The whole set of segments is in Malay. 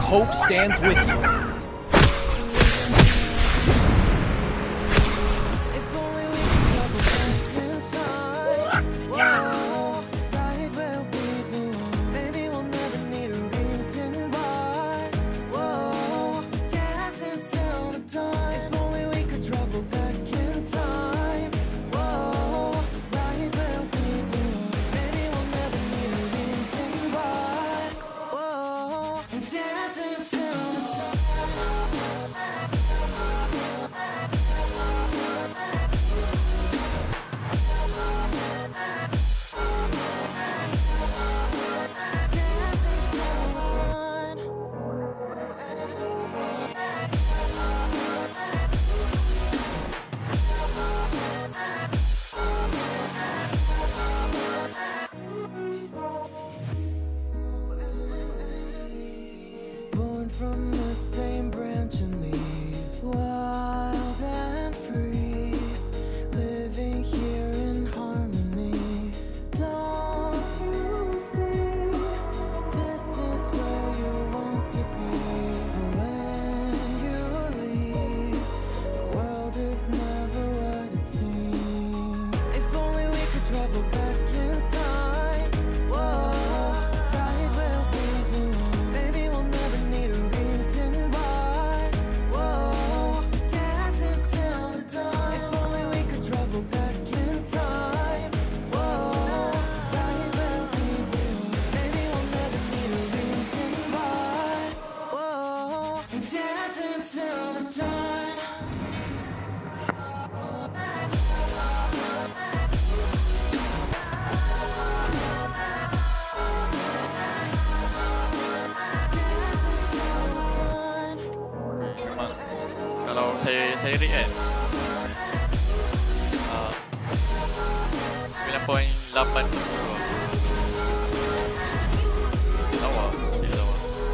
hope stands with you. From the same branch and leaves, wild and free, living here in harmony. Don't you see? This is where you want to be. When you leave, the world is never what it seems. If only we could travel back in time. Whoa, right where we belong. Maybe we'll never need a reason why. Whoa, dancing till the dawn. If only we could travel back in time. Whoa, right where we belong. Maybe we'll never need a reason why. Whoa, dancing till the dawn. Kalau saya rate kan 9.8 lawa. Okay, lawa.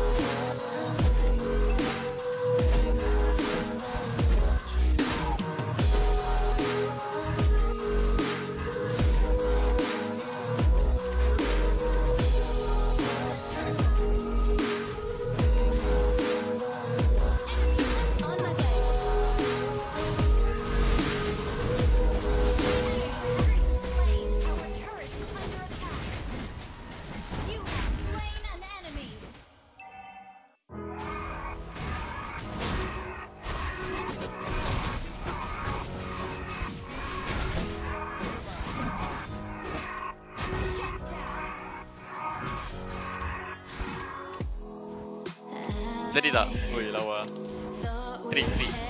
Jadi tak? Oi, lawa. Trik.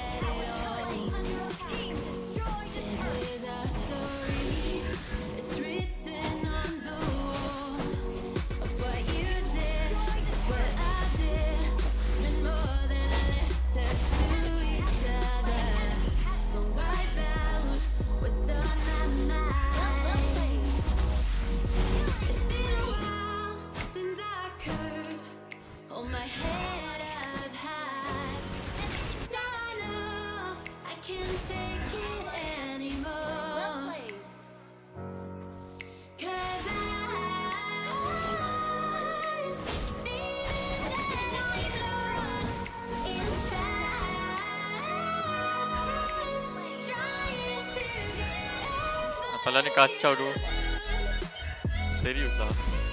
Kepala ni kacau tu. Serius lah.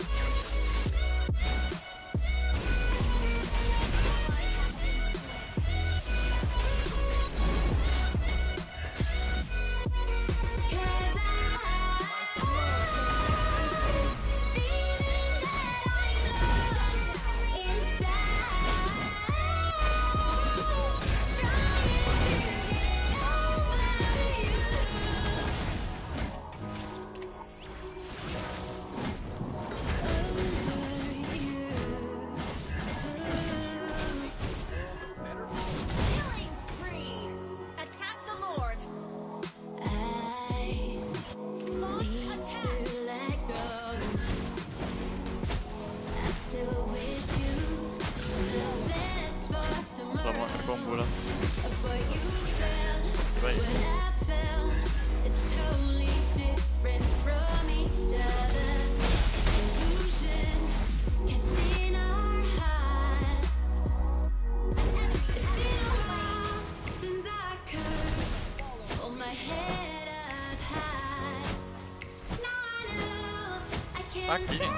Selamat terkombo lah. Baik. Maki ni.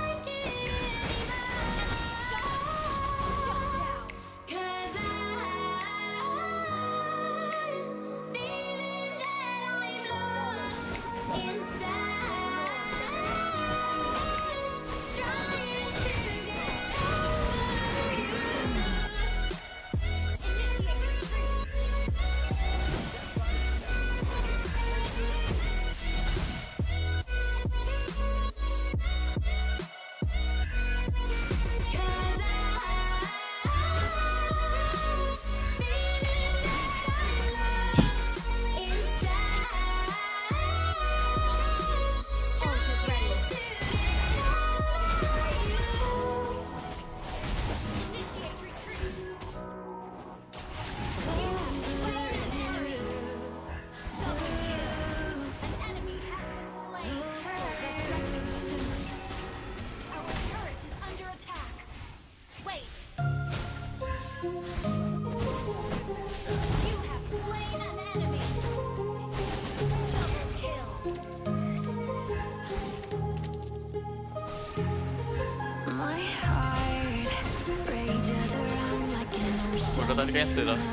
Dah tak ada cancel lah.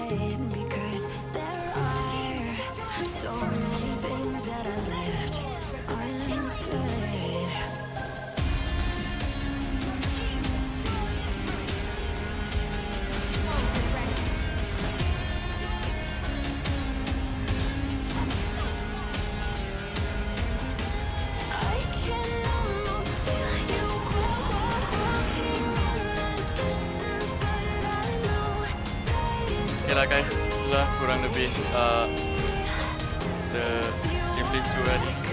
Okay lah guys, itulah kurang lebih the gameplay 2 hari.